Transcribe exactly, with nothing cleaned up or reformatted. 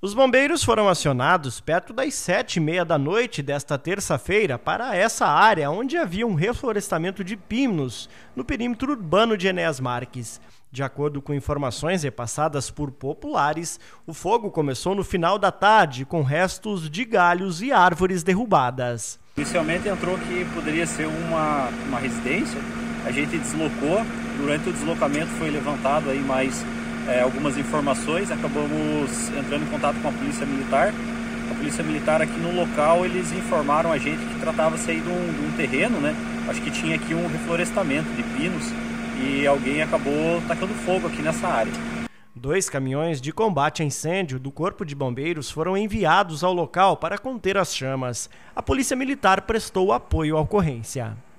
Os bombeiros foram acionados perto das sete e meia da noite desta terça-feira para essa área onde havia um reflorestamento de pinos no perímetro urbano de Enéas Marques. De acordo com informações repassadas por populares, o fogo começou no final da tarde com restos de galhos e árvores derrubadas. Inicialmente entrou que poderia ser uma, uma residência, a gente deslocou, durante o deslocamento foi levantado aí mais É, algumas informações, acabamos entrando em contato com a Polícia Militar. A Polícia Militar aqui no local, eles informaram a gente que tratava-se aí de um, de um terreno, né? Acho que tinha aqui um reflorestamento de pinos e alguém acabou tacando fogo aqui nessa área. Dois caminhões de combate a incêndio do Corpo de Bombeiros foram enviados ao local para conter as chamas. A Polícia Militar prestou apoio à ocorrência.